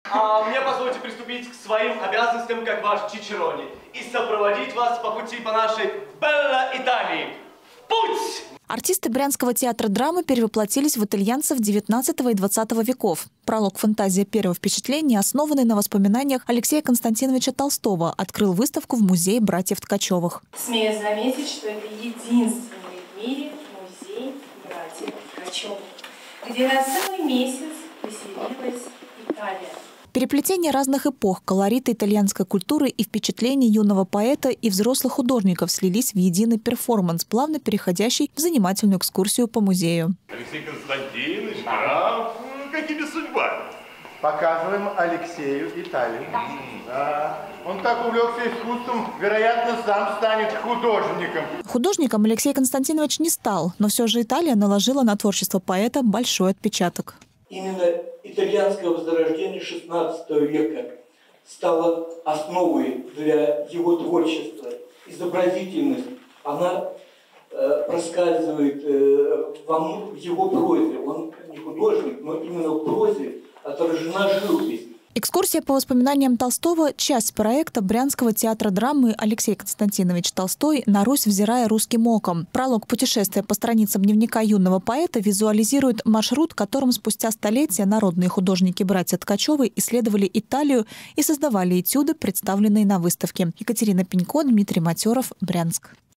А мне позвольте приступить к своим обязанностям, как ваш чичерони, и сопроводить вас по пути по нашей Белла Италии. Путь! Артисты Брянского театра драмы перевоплотились в итальянцев XIX и XX веков. Пролог «Фантазия первого впечатления», основанный на воспоминаниях Алексея Константиновича Толстого, открыл выставку в музее братьев Ткачевых. Смею заметить, что это единственный в мире музей братьев Ткачевых, где на целый месяц поселилась Италия. Переплетение разных эпох, колорита итальянской культуры и впечатления юного поэта и взрослых художников слились в единый перформанс, плавно переходящий в занимательную экскурсию по музею. Алексей Константинович, граф, какими судьбами? Показываем Алексею Италию. Да. Он так увлекся искусством, вероятно, сам станет художником. Художником Алексей Константинович не стал, но все же Италия наложила на творчество поэта большой отпечаток. Именно итальянское возрождение XVI века стало основой для его творчества. Изобразительность, она проскальзывает в его прозе. Он не художник, но именно в прозе отражена живопись. Экскурсия по воспоминаниям Толстого – часть проекта Брянского театра драмы «Алексей Константинович Толстой. На Русь взирая русским оком». Пролог путешествия по страницам дневника юного поэта визуализирует маршрут, которым спустя столетия народные художники-братья Ткачевы исследовали Италию и создавали этюды, представленные на выставке. Екатерина Пенько, Дмитрий Матеров, Брянск.